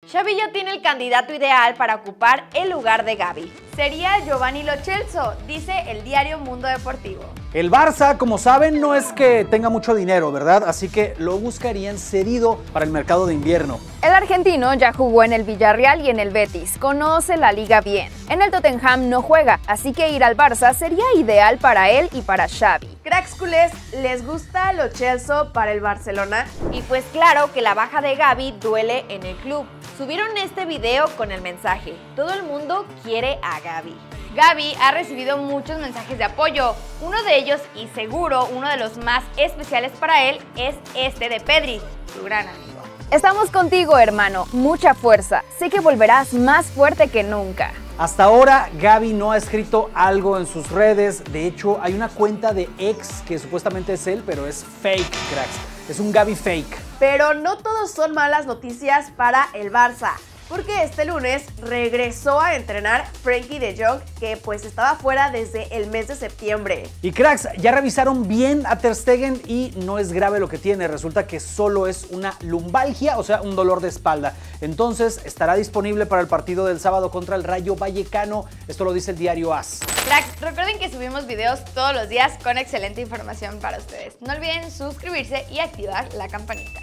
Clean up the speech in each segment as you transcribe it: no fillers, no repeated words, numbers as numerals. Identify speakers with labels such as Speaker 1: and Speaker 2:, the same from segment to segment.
Speaker 1: Xavi ya tiene el candidato ideal para ocupar el lugar de Gavi. Sería Giovanni Lo Celso, dice el diario Mundo Deportivo.
Speaker 2: El Barça, como saben, no es que tenga mucho dinero, ¿verdad? Así que lo buscarían cedido para el mercado de invierno.
Speaker 3: El argentino ya jugó en el Villarreal y en el Betis, conoce la liga bien. En el Tottenham no juega, así que ir al Barça sería ideal para él y para Xavi.
Speaker 1: Cracks culés, ¿les gusta Lo Celso para el Barcelona? Y pues claro que la baja de Gavi duele en el club. Subieron este video con el mensaje: todo el mundo quiere a Gavi. Gavi ha recibido muchos mensajes de apoyo. Uno de ellos, y seguro uno de los más especiales para él, es este de Pedri, su gran amigo.
Speaker 3: Estamos contigo, hermano, mucha fuerza. Sé que volverás más fuerte que nunca.
Speaker 2: Hasta ahora, Gavi no ha escrito algo en sus redes. De hecho, hay una cuenta de ex que supuestamente es él, pero es fake, cracks. Es un Gavi fake.
Speaker 1: Pero no todos son malas noticias para el Barça, porque este lunes regresó a entrenar Frenkie de Jong, que pues estaba fuera desde el mes de septiembre.
Speaker 2: Y cracks, ya revisaron bien a Ter Stegen y no es grave lo que tiene. Resulta que solo es una lumbalgia, o sea, un dolor de espalda. Entonces estará disponible para el partido del sábado contra el Rayo Vallecano. Esto lo dice el diario AS.
Speaker 1: Cracks, recuerden que subimos videos todos los días con excelente información para ustedes. No olviden suscribirse y activar la campanita.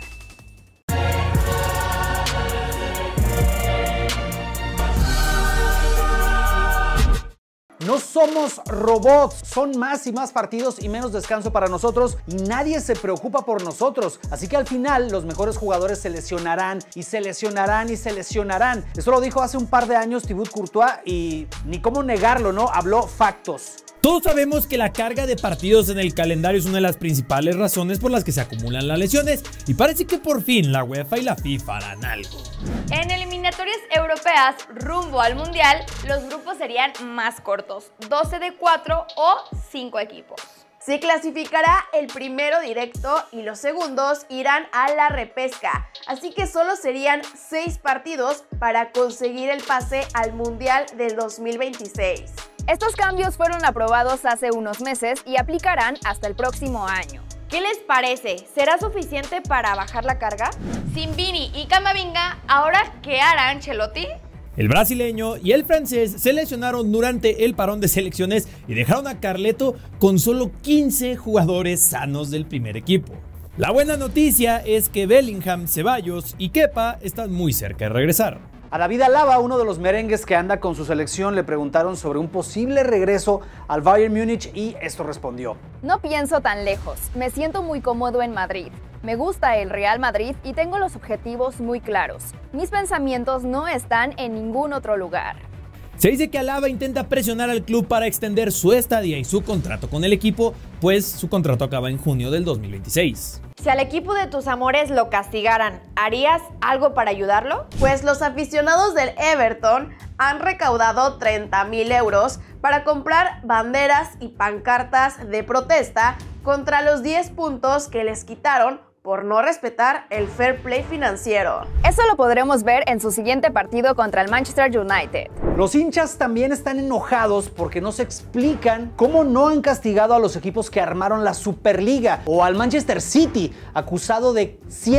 Speaker 2: No somos robots, son más y más partidos y menos descanso para nosotros y nadie se preocupa por nosotros. Así que al final los mejores jugadores se lesionarán y se lesionarán y se lesionarán. Eso lo dijo hace un par de años Thibaut Courtois y ni cómo negarlo, ¿no? Habló factos.
Speaker 4: Todos sabemos que la carga de partidos en el calendario es una de las principales razones por las que se acumulan las lesiones y parece que por fin la UEFA y la FIFA harán algo.
Speaker 1: En eliminatorias europeas rumbo al Mundial, los grupos serían más cortos, 12 de 4 o 5 equipos. Se clasificará el primero directo y los segundos irán a la repesca, así que solo serían 6 partidos para conseguir el pase al Mundial del 2026.
Speaker 3: Estos cambios fueron aprobados hace unos meses y aplicarán hasta el próximo año.
Speaker 1: ¿Qué les parece? ¿Será suficiente para bajar la carga? Sin Vini y Camavinga, ¿ahora qué hará Ancelotti?
Speaker 4: El brasileño y el francés se lesionaron durante el parón de selecciones y dejaron a Carleto con solo 15 jugadores sanos del primer equipo. La buena noticia es que Bellingham, Ceballos y Kepa están muy cerca de regresar.
Speaker 2: A David Alaba, uno de los merengues que anda con su selección, le preguntaron sobre un posible regreso al Bayern Múnich y esto respondió.
Speaker 3: No pienso tan lejos, me siento muy cómodo en Madrid. Me gusta el Real Madrid y tengo los objetivos muy claros. Mis pensamientos no están en ningún otro lugar.
Speaker 4: Se dice que Alaba intenta presionar al club para extender su estadía y su contrato con el equipo, pues su contrato acaba en junio del 2026.
Speaker 1: Si al equipo de tus amores lo castigaran, ¿harías algo para ayudarlo? Pues los aficionados del Everton han recaudado 30.000 euros para comprar banderas y pancartas de protesta contra los 10 puntos que les quitaron por no respetar el fair play financiero.
Speaker 3: Eso lo podremos ver en su siguiente partido contra el Manchester United.
Speaker 2: Los hinchas también están enojados porque no se explican cómo no han castigado a los equipos que armaron la Superliga o al Manchester City, acusado de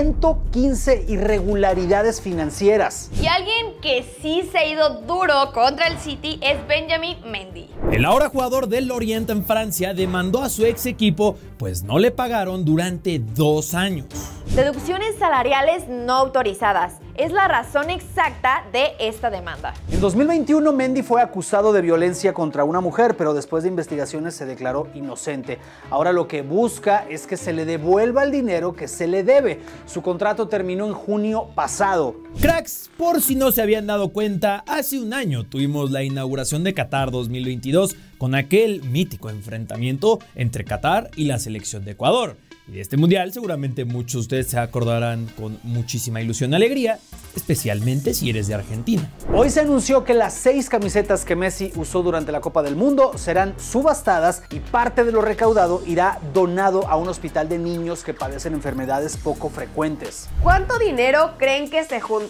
Speaker 2: 115 irregularidades financieras.
Speaker 1: Y alguien que sí se ha ido duro contra el City es Benjamin Mendy.
Speaker 4: El ahora jugador del Lorient en Francia demandó a su ex equipo pues no le pagaron durante 2 años.
Speaker 1: Deducciones salariales no autorizadas es la razón exacta de esta demanda.
Speaker 2: En 2021, Mendy fue acusado de violencia contra una mujer, pero después de investigaciones se declaró inocente. Ahora lo que busca es que se le devuelva el dinero que se le debe. Su contrato terminó en junio pasado.
Speaker 4: Cracks, por si no se habían dado cuenta, hace un año tuvimos la inauguración de Qatar 2022 con aquel mítico enfrentamiento entre Qatar y la selección de Ecuador. Y de este mundial seguramente muchos de ustedes se acordarán con muchísima ilusión y alegría, especialmente si eres de Argentina.
Speaker 2: Hoy se anunció que las 6 camisetas que Messi usó durante la Copa del Mundo serán subastadas y parte de lo recaudado irá donado a un hospital de niños que padecen enfermedades poco frecuentes.
Speaker 1: ¿Cuánto dinero creen que se junte?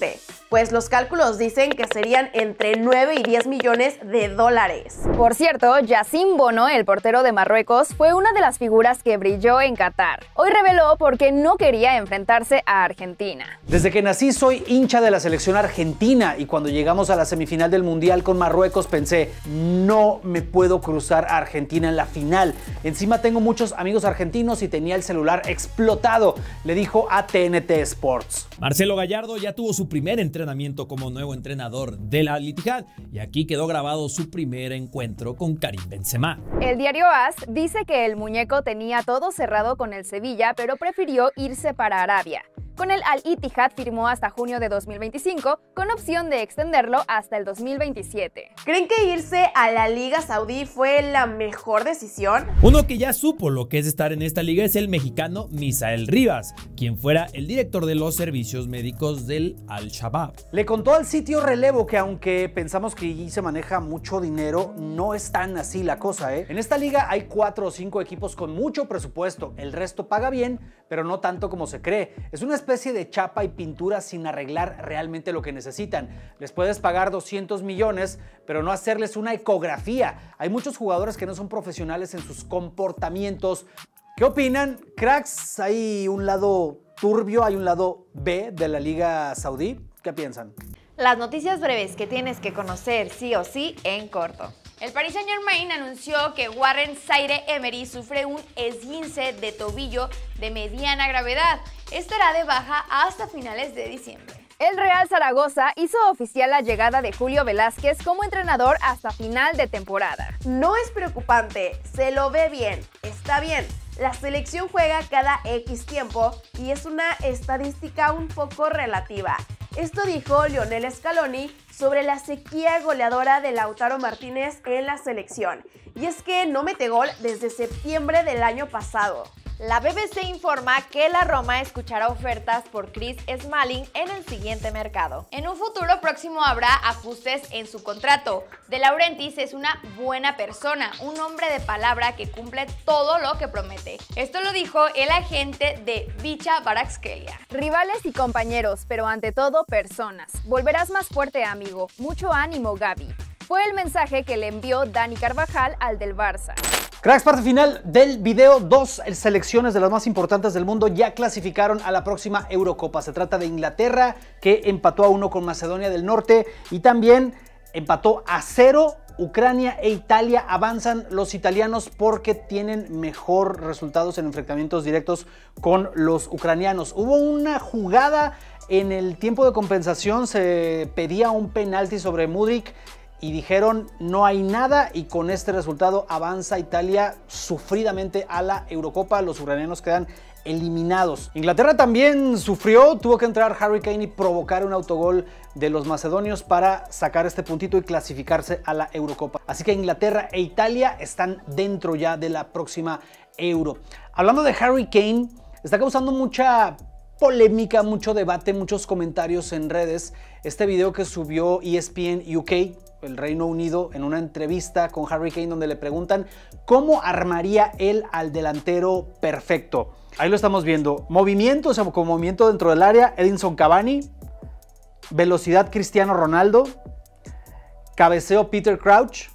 Speaker 1: pues los cálculos dicen que serían entre 9 y 10 millones de dólares.
Speaker 3: Por cierto, Yassine Bono, el portero de Marruecos, fue una de las figuras que brilló en Qatar. Hoy reveló por qué no quería enfrentarse a Argentina.
Speaker 2: Desde que nací soy hincha de la selección argentina y cuando llegamos a la semifinal del Mundial con Marruecos pensé, no me puedo cruzar a Argentina en la final. Encima tengo muchos amigos argentinos y tenía el celular explotado, le dijo a TNT Sports.
Speaker 4: Marcelo Gallardo ya tuvo su primer entrenamiento como nuevo entrenador del Al Ittihad y aquí quedó grabado su primer encuentro con Karim Benzema.
Speaker 3: El diario AS dice que el muñeco tenía todo cerrado con el Sevilla, pero prefirió irse para Arabia. Con el Al Ittihad firmó hasta junio de 2025, con opción de extenderlo hasta el 2027.
Speaker 1: ¿Creen que irse a la Liga Saudí fue la mejor decisión?
Speaker 4: Uno que ya supo lo que es estar en esta liga es el mexicano Misael Rivas, quien fuera el director de los servicios médicos del Al-Shabaab.
Speaker 2: Le contó al sitio Relevo que aunque pensamos que allí se maneja mucho dinero, no es tan así la cosa, ¿eh? En esta liga hay 4 o 5 equipos con mucho presupuesto, el resto paga bien, pero no tanto como se cree. Es una especie de chapa y pintura sin arreglar realmente lo que necesitan. Les puedes pagar 200 millones, pero no hacerles una ecografía. Hay muchos jugadores que no son profesionales en sus comportamientos. ¿Qué opinan? Cracks, hay un lado turbio, hay un lado B de la Liga Saudí. ¿Qué piensan?
Speaker 1: Las noticias breves que tienes que conocer sí o sí en corto. El Paris Saint-Germain anunció que Warren Zaïre-Emery sufre un esguince de tobillo de mediana gravedad. Estará de baja hasta finales de diciembre.
Speaker 3: El Real Zaragoza hizo oficial la llegada de Julio Velázquez como entrenador hasta final de temporada.
Speaker 1: No es preocupante, se lo ve bien, está bien. La selección juega cada X tiempo y es una estadística un poco relativa. Esto dijo Lionel Scaloni sobre la sequía goleadora de Lautaro Martínez en la selección. Y es que no mete gol desde septiembre del año pasado. La BBC informa que la Roma escuchará ofertas por Chris Smalling en el siguiente mercado. En un futuro próximo habrá ajustes en su contrato. De Laurentiis es una buena persona, un hombre de palabra que cumple todo lo que promete. Esto lo dijo el agente de Vicha Kvaratskhelia.
Speaker 3: Rivales y compañeros, pero ante todo personas. Volverás más fuerte, amigo. Mucho ánimo, Gavi. Fue el mensaje que le envió Dani Carvajal al del Barça.
Speaker 2: Cracks, parte final del video. 2 selecciones de las más importantes del mundo ya clasificaron a la próxima Eurocopa. Se trata de Inglaterra, que empató a 1 con Macedonia del Norte, y también empató a 0 Ucrania e Italia. Avanzan los italianos porque tienen mejor resultados en enfrentamientos directos con los ucranianos. Hubo una jugada en el tiempo de compensación, se pedía un penalti sobre Mudryk y dijeron no hay nada, y con este resultado avanza Italia sufridamente a la Eurocopa. Los ucranianos quedan eliminados. Inglaterra también sufrió, tuvo que entrar Harry Kane y provocar un autogol de los macedonios para sacar este puntito y clasificarse a la Eurocopa. Así que Inglaterra e Italia están dentro ya de la próxima Euro. Hablando de Harry Kane, está causando mucha polémica, mucho debate, muchos comentarios en redes. Este video que subió ESPN UK, el Reino Unido, en una entrevista con Harry Kane, donde le preguntan cómo armaría él al delantero perfecto. Ahí lo estamos viendo. Movimiento, o sea, con movimiento dentro del área, Edinson Cavani. Velocidad, Cristiano Ronaldo. Cabeceo, Peter Crouch.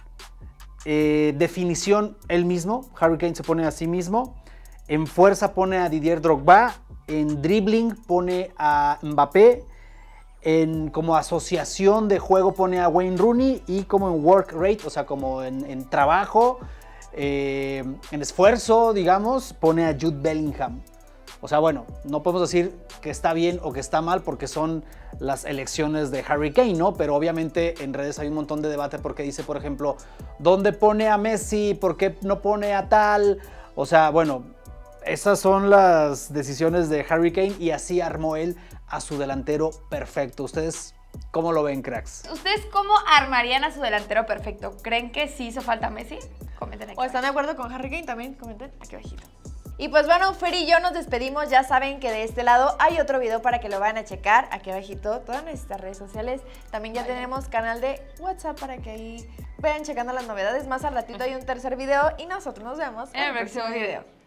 Speaker 2: Definición, él mismo. Harry Kane se pone a sí mismo. En fuerza pone a Didier Drogba. En dribbling pone a Mbappé. Como asociación de juego pone a Wayne Rooney, y como en work rate, o sea, como en trabajo, en esfuerzo, digamos, pone a Jude Bellingham. O sea, bueno, no podemos decir que está bien o que está mal porque son las elecciones de Harry Kane, ¿no? Pero obviamente en redes hay un montón de debate porque dice, por ejemplo, ¿dónde pone a Messi? ¿Por qué no pone a tal? O sea, bueno, esas son las decisiones de Harry Kane y así armó él a su delantero perfecto. ¿Ustedes cómo lo ven, cracks?
Speaker 1: ¿Ustedes cómo armarían a su delantero perfecto? ¿Creen que sí hizo falta Messi? Comenten aquí. ¿O están de acuerdo con Harry Kane? También comenten aquí abajito. Y pues bueno, Fer y yo nos despedimos. Ya saben que de este lado hay otro video para que lo vayan a checar. Aquí abajito, todas nuestras redes sociales. También ya tenemos canal de WhatsApp para que ahí vayan checando las novedades. Más al ratito hay un tercer video y nosotros nos vemos en el próximo video.